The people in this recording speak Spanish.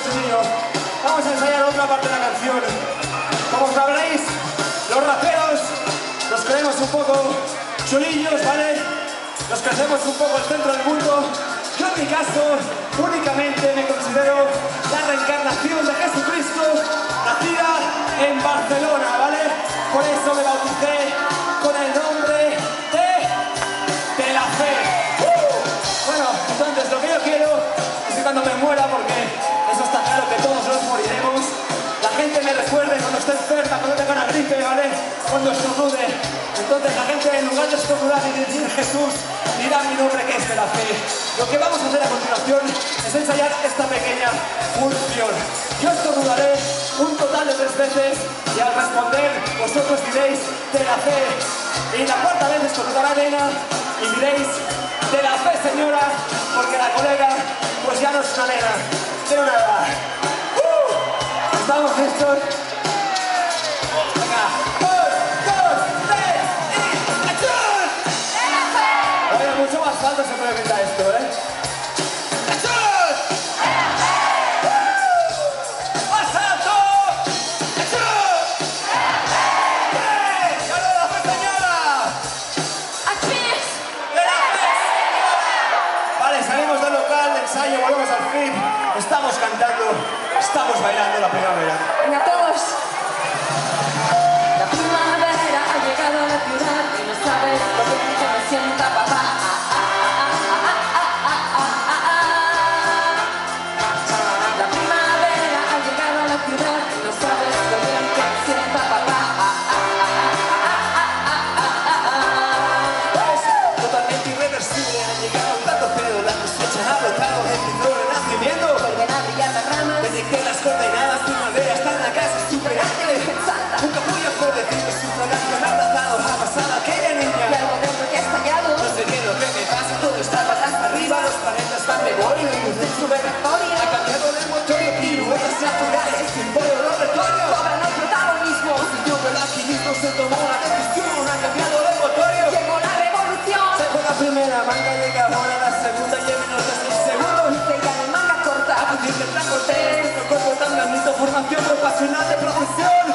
chiquillo. Vamos a ensayar otra parte de la canción. Como sabréis, los raperos nos creemos un poco chulillos, ¿vale? Nos crecemos un poco el centro del mundo. Yo en mi caso únicamente me considero la reencarnación de Jesucristo, nacida en Barcelona, ¿vale? Por eso me bauticé con el nombre de la fe. Bueno, entonces lo que yo quiero es que cuando me muera, porque eso está claro que todos nos moriremos, la gente me recuerde cuando esté enferma, cuando tenga una gripe, ¿vale? Cuando estornude. Entonces la gente, en lugar de estornudar y decir Jesús, dirá mi nombre, que es de la fe. Lo que vamos a hacer a continuación es ensayar esta pequeña función. Yo estornudaré un total de 3 veces y al responder vosotros diréis de la fe. Y la cuarta vez estornudará Elena y diréis de la fe, señora, porque la colega pues ya no es una nena. Pero nada. ¿Estamos listos? Venga. 1, 2, 3 y ¡acción! Oye, mucho más alto se puede gritar esto, ¿eh? ¡Acción! ¡Más alto! ¡Acción! ¡Y ahora de la fe, señora! ¡De la fe, señora! Vale, salimos del local de ensayo, volvemos al fin. Estamos cantando, estamos bailando la primavera. ¡Venga, todos! La primavera ha llegado a la ciudad y no sabes lo bien que me sienta, papá. La primavera ha llegado a la ciudad y no sabes lo bien que me sienta, papá. Es totalmente irreversible, ha llegado un dato pero la cosecha ha brotado, empezó el renacimiento. Vuelven a brillar las ramas. Desde las coordenadas, primavera está en la casa, super ángel. Un capullo por decirme su fragancia me ha abrazado, ha pasado aquella niña. Y algo dentro que ha estallado. No sé qué es lo que me pasa, todo está patas arriba, los planetas van de borio. De su bebatoria. Ha cambiado el motorio, piruetas naturales, símbolo laboratorio. Cobran el protagonismo. Yo el alquimismo se tomó la decisión, ha cambiado el motorio. Llegó la revolución. Se fue la primera manga, llega ahora la segunda y en menos de 6 segundos. Se llama manga corta. A partir del plan cortés, nuestro cuerpo tan blandito, formación profesional de profesión.